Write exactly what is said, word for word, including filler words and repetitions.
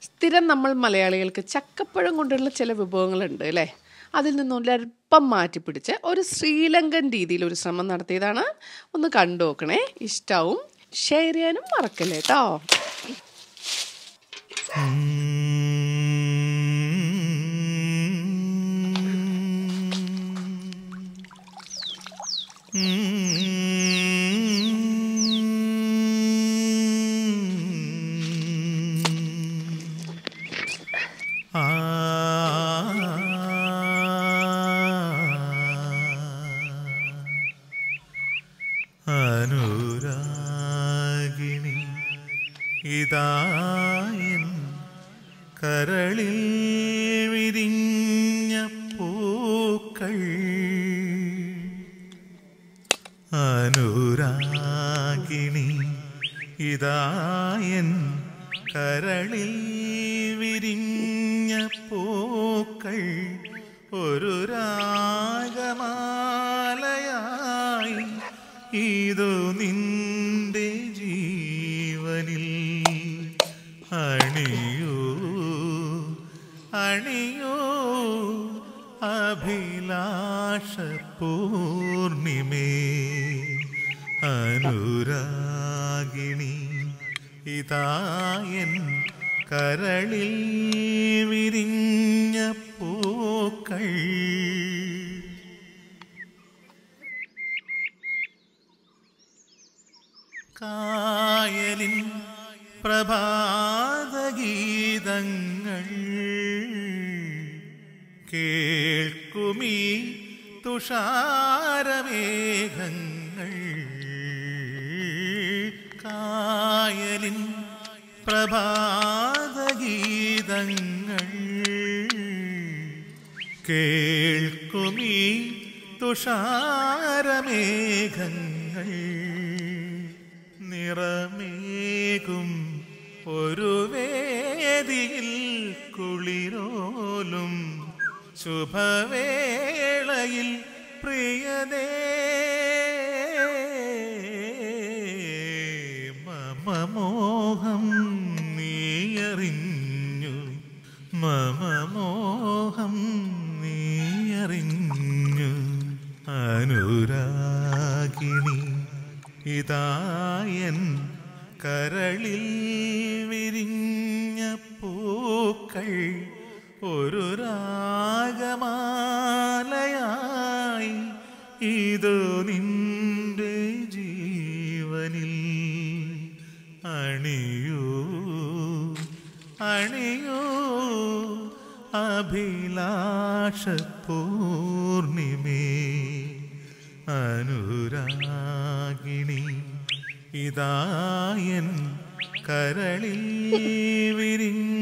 സ്ഥിരം നമ്മൾ മലയാളികൾക്ക് ചക്കപ്പഴം കൊണ്ടുള്ള ചില വിഭവങ്ങളുണ്ട് അല്ലേ? അതിൽ നിന്നൊരൽപ്പം മാറ്റി പിടിച്ച് ഒരു ശ്രീലങ്കൻ രീതിയിൽ ഒരു ശ്രമം നടത്തിയതാണ്. ഒന്ന് കണ്ടു നോക്കണേ, ഇഷ്ടാവും. ഷെയർ ചെയ്യാനും മറക്കല്ലേ കേട്ടോ. അനുരാഗിണി ഇതായൻ കരളിൽ വിരിഞ്ഞ പൂക്കൾ. അനുരാഗിണി ഇതായൻ കരളിൽ വിരിഞ്ഞ പൂക്കൾ ഒരു രാഗമാലയായി ഇതു നിന്റെ ജീവനിൽ അണിയൂ അണിയൂ അഭിലാഷ പൂർണിമേ. അനുരാഗിണി ഇതായൻ കരളിൽ വിരിഞ്ഞ പൂക്കൾ. കായലിൻ പ്രഭാതഗീതങ്ങൾ കേൾക്കുമീ തുഷാരമേഘങ്ങൾ. കായലിൻ പ്രഭാതഗീതങ്ങൾ കേൾക്കുമീ തുഷാരമേഘങ്ങൾ. നിറമേകും ഒരു വേദിയിൽ കുളിരോലും ശുഭവേളയിൽ പ്രിയതേ മമ മോഹം നീയറിഞ്ഞു, മമ മോഹം നീയറിഞ്ഞു. അനുരാഗിണി ഇതായൻ കരളിൽ വിരിഞ്ഞ പൂക്കൾ ഒരു രാഗമാലയായി ഇതു നിന്റെ ജീവനിൽ അണിയൂ അണിയൂ അഭിലാഷ പൂർണിമേ. അനുരാഗിണി ഇതായൻ കരളിൽ വിരിഞ്ഞ